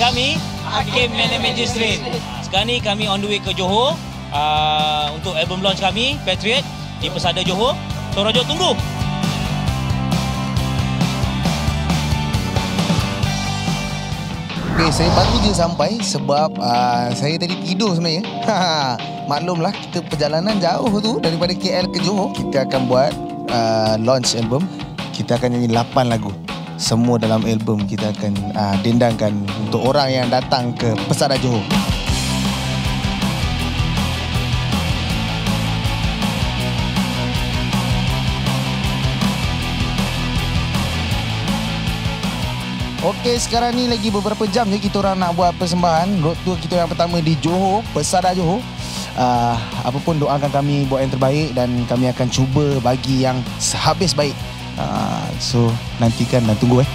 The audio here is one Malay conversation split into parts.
kami Hakim Man Magistrate. Sekarang ni kami on the way ke Johor untuk album launch kami Patriot di Persada Johor. So Rojo tunggu. Okay, saya baru je sampai sebab saya tadi tidur sebenarnya. Maklumlah, kita perjalanan jauh tu daripada KL ke Johor. Kita akan buat launch album. Kita akan nyanyi 8 lagu. Semua dalam album kita akan dendangkan untuk orang yang datang ke Persada Johor. Okey, sekarang ni lagi beberapa jam je kita orang nak buat persembahan road tour kita yang pertama di Johor, Persada Johor. Apa pun doakan kami buat yang terbaik dan kami akan cuba bagi yang sehabis baik. So nantikan dan tunggu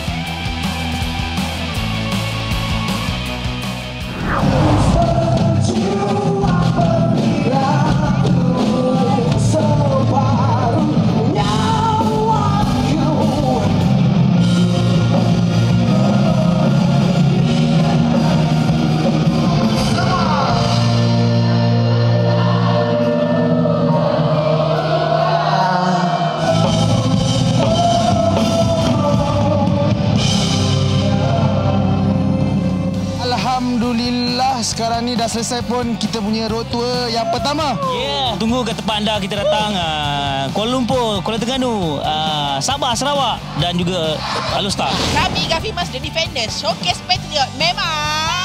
Alhamdulillah, sekarang ni dah selesai pun kita punya road tour yang pertama. Tunggu ke tempat anda kita datang Kuala Lumpur, Kuala Terengganu, Sabah, Sarawak dan juga Alor Star. Kami Gafi Mas The Defenders Showcase Patriot memang